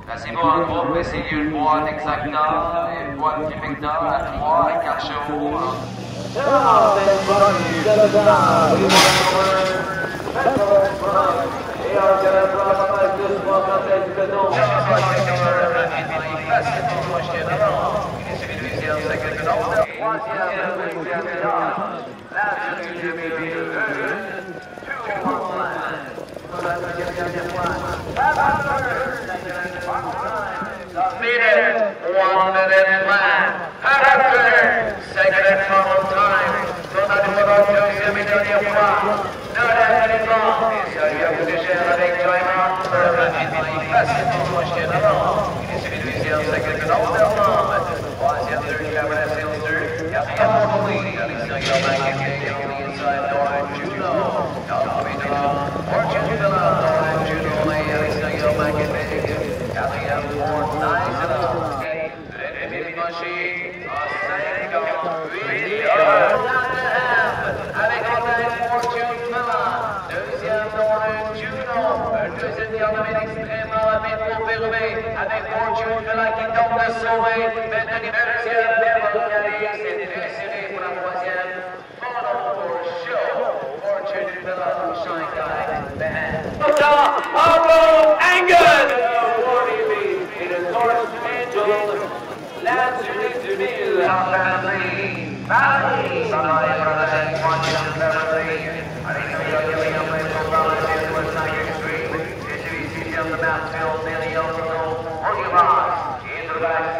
Placez-vous en groupe, essayez une boîte exacta, une boîte trifecta à 3 et 4 chevaux. Submitted, 1 minute plan. After, second and final time. Son numéro 2, deuxième fois. Ne l'avez pas. Et ça lui a coûté cher avec Joyman. Rapidement, facilement projeté en avant. Il est celui du ciel, second and all. Troisième, third, Cabernet Sales 2. Quatrième, Montpellier. Alexandre Gilbert, qui on the inside door, and Juno. Fortune Villa, and Juno, Alexandre Gilbert, quatrième, fourth, nice enough. Rémi Moshi, en 5 ans, 8 avec en tête Fortune Villa. Deuxième, Northern Juno. Un deuxième garde extrêmement rapide pour Pérubé, avec Fortune Villa qui tente de sauver. Maintenant, le deuxième, Beverly Kelly, c'est très serré pour la troisième. Photo for show. Fortune Villa, Shanghai Band. Pablo Angus! Et le North Angel, la Zurich 2000, Paris, Paris,